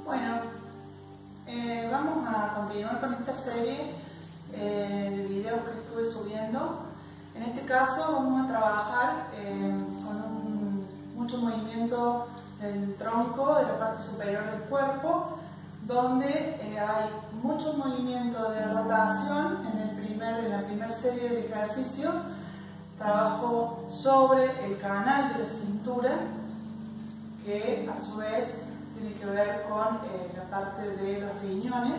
Bueno, vamos a continuar con esta serie de videos que estuve subiendo. En este caso vamos a trabajar con mucho movimiento del tronco, de la parte superior del cuerpo, donde hay mucho movimiento de rotación. En la primera serie de ejercicio trabajo sobre el canal de la cintura, que a su vez tiene que ver con la parte de los riñones,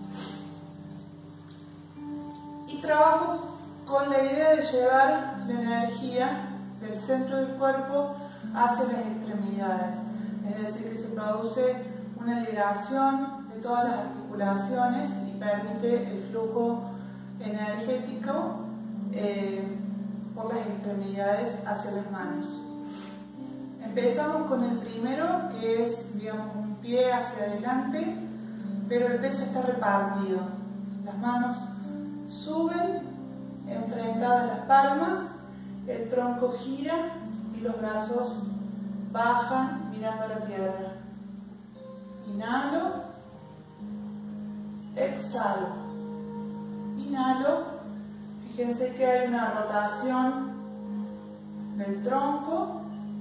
y trabajo con la idea de llevar la energía del centro del cuerpo hacia las extremidades, es decir, que se produce una liberación de todas las articulaciones y permite el flujo energético por las extremidades hacia las manos. Empezamos con el primero, que es, digamos, un pie hacia adelante, pero el peso está repartido. Las manos suben, enfrentadas las palmas, el tronco gira y los brazos bajan mirando a la tierra. Inhalo, exhalo. Inhalo, fíjense que hay una rotación del tronco.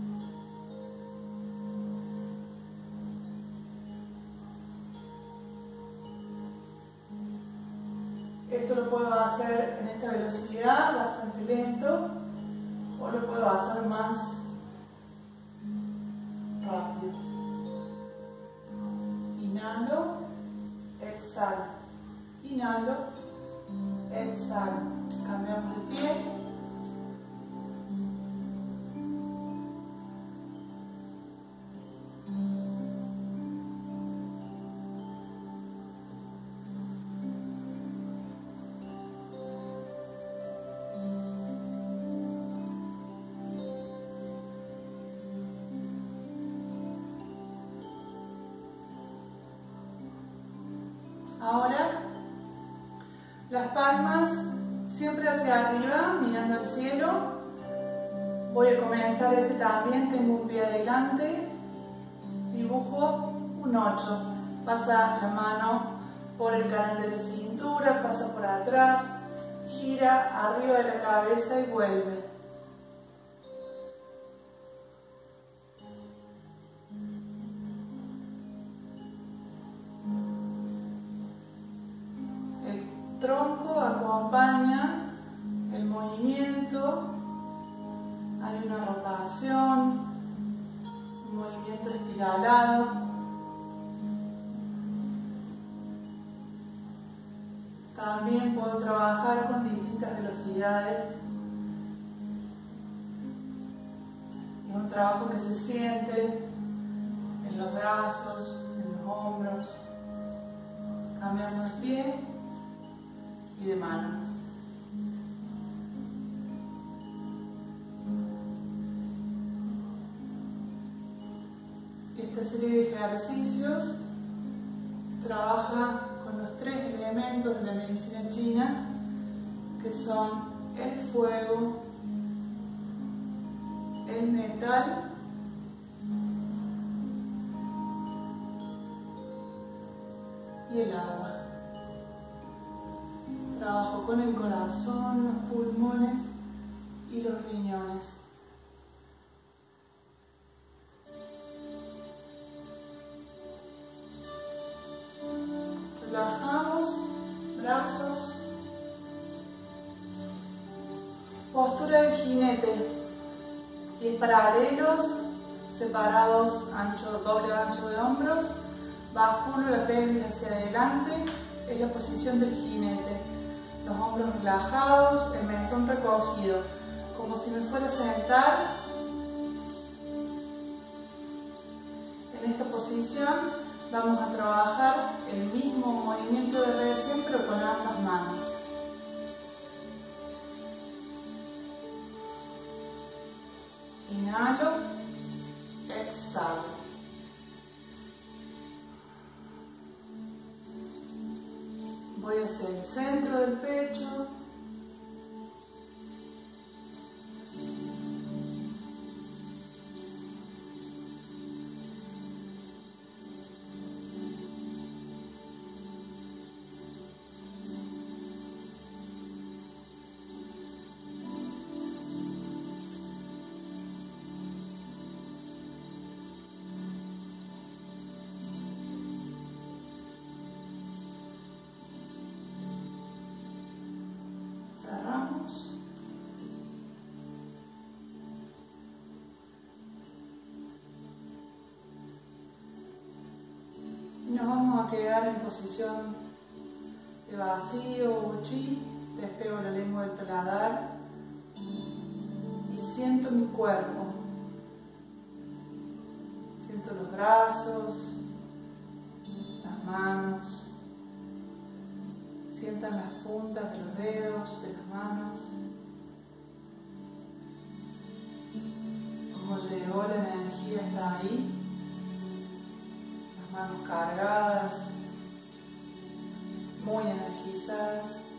Esto lo puedo hacer en esta velocidad, bastante lento, o lo puedo hacer más rápido. Inhalo, exhalo. Inhalo, exhalo. Cambiamos de pie. Ahora, las palmas siempre hacia arriba, mirando al cielo. Voy a comenzar este también, tengo un pie adelante, dibujo un 8. Pasa la mano por el canal de la cintura, pasa por atrás, gira arriba de la cabeza y vuelve. El tronco acompaña el movimiento, hay una rotación, un movimiento espiralado. También puedo trabajar con distintas velocidades. Es un trabajo que se siente en los brazos, en los hombros. Cambiamos de pie y de mano. Esta serie de ejercicios trabaja con los 3 elementos de la medicina china, que son el fuego, el metal y el agua. Trabajo con el corazón, los pulmones y los riñones. Relajamos, brazos. Postura de jinete. Pies paralelos, separados, doble ancho de hombros. Basculo la pelvis hacia adelante, es la posición del jinete. Los hombros relajados, el mentón recogido, como si me fuera a sentar. En esta posición vamos a trabajar el mismo movimiento de recién, pero con ambas manos. Inhalo, exhalo. Voy hacia el centro del pecho. nos vamos a quedar en posición de vacío o chi. Despego la lengua del paladar y siento mi cuerpo. Siento los brazos, las manos. Sientan las puntas de los dedos, de las manos. Como llegó la energía, está ahí. Las manos cargadas, muy energizadas.